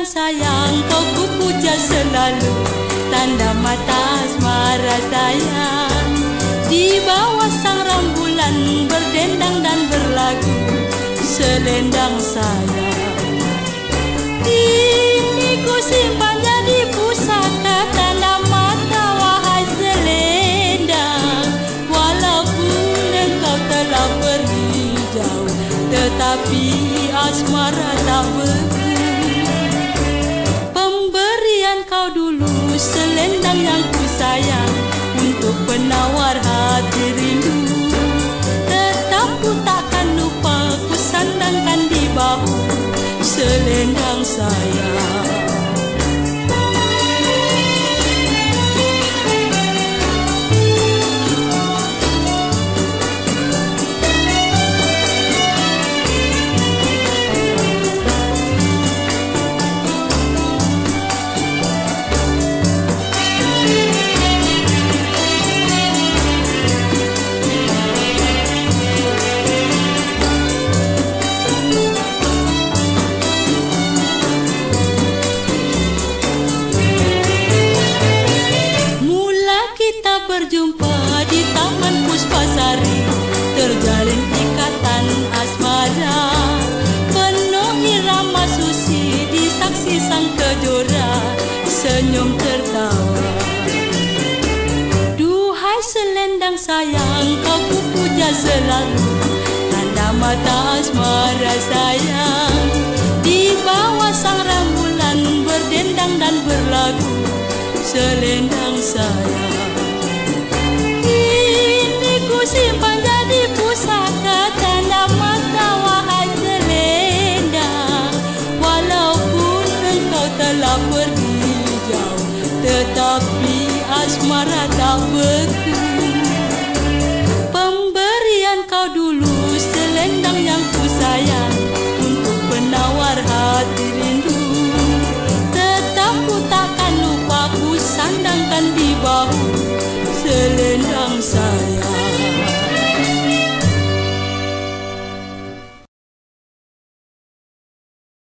sayang, kau ku puja selalu, tanda mata asmara sayang. Di bawah sang rembulan berdendang dan berlagu, selendang sayang. Ini ku simpannya di pusaka, tanda mata wahai selendang. Walaupun engkau telah pergi jauh, tetapi asmara tak beku. Pemberian kau dulu selendang yang ku sayang, untuk penawar hati rindu. Tetap ku takkan lupa, ku sandangkan di bahu selendang sayang. Berjumpa di Taman Puspasari, terjalin ikatan asmara, penuh irama susi di saksi sang kejora, senyum tertawa. Duhai selendang sayang, kau ku puja selalu, tanda mata asmara sayang. Di bawah sang rembulan berdendang dan berlagu, selendang sayang. Simpan jadi pusaka, tanda mata wahai selendang. Walaupun engkau telah pergi jauh, tetapi asmara tak beku.